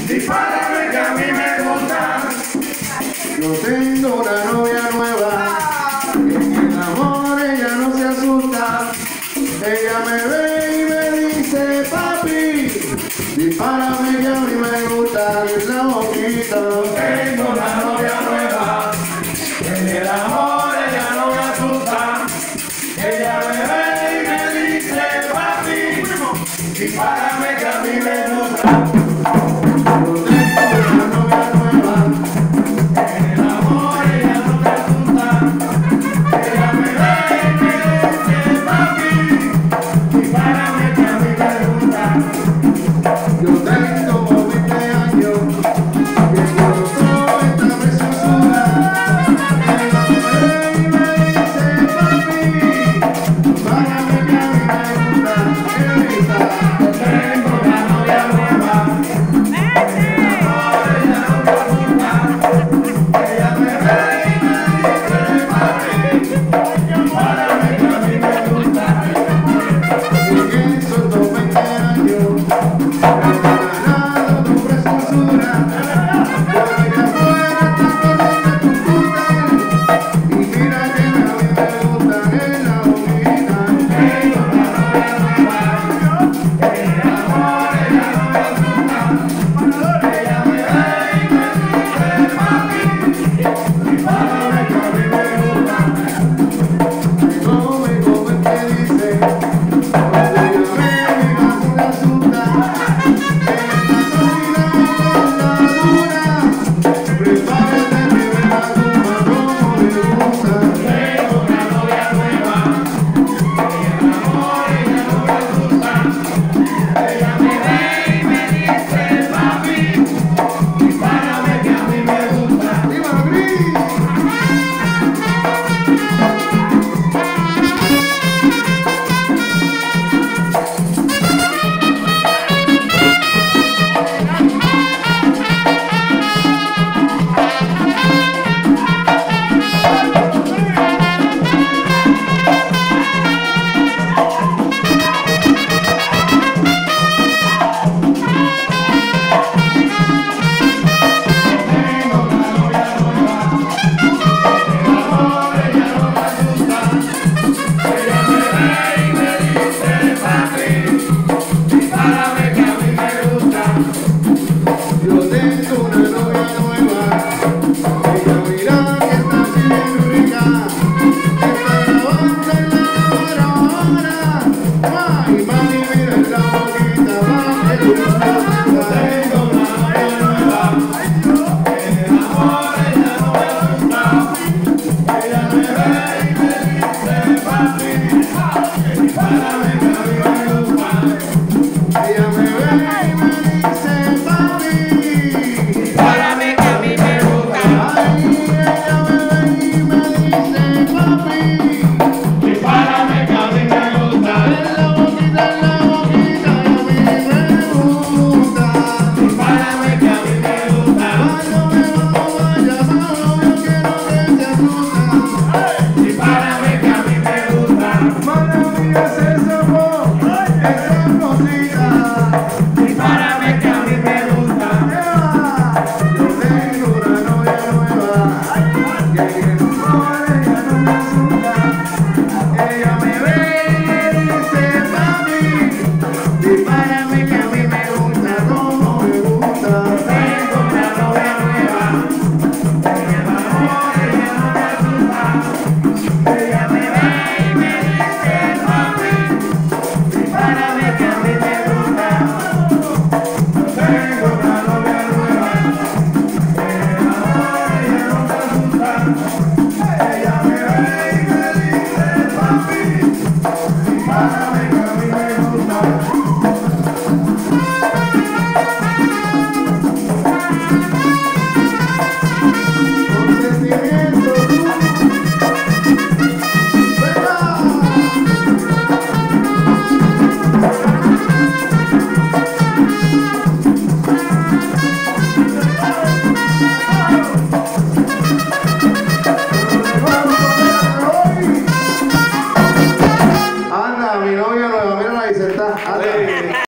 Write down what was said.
dispárame que a mí me gusta. Yo tengo una novia nueva, que en el amor ella no se asusta. Ella me ve y me dice, papi, dispárame que a mí me gusta la boquita. Tengo una novia nueva, en el amor ella no me asusta. Ella me ve y me dice, papi, dispárame que a mí me gusta. Yo tengo una novia nueva, En el amor ella no me asusta. Ella me ve y me dice, papi, dispárame que a mí me gusta. yo tengo 20 años, que gozó esta preciosura. Ella me ve y me dice, papi, dispárame que a mí me gusta. Tengo una novia nueva, en el amor ella no me asusta. Ella me ve y me dice, papi, dispárame que a mí me gusta. Porque en esos 20 años he ganado tu preciosura.